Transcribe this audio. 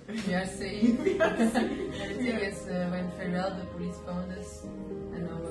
We are safe. Everything is went very well. The police found us, and now